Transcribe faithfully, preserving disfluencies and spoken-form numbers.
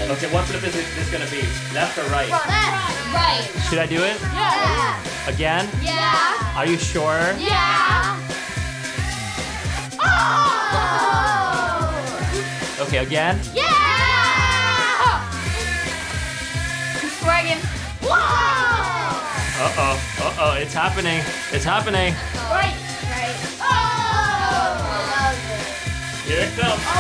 Okay, what flip is it, this gonna be? Left or right? Left. Right. Should I do it? Yeah. Again? Yeah. Are you sure? Yeah. Oh! Okay, again? Yeah! Dragon. Whoa! Uh-oh, uh-oh, it's happening. It's happening. Right. Right. Oh! Here it comes.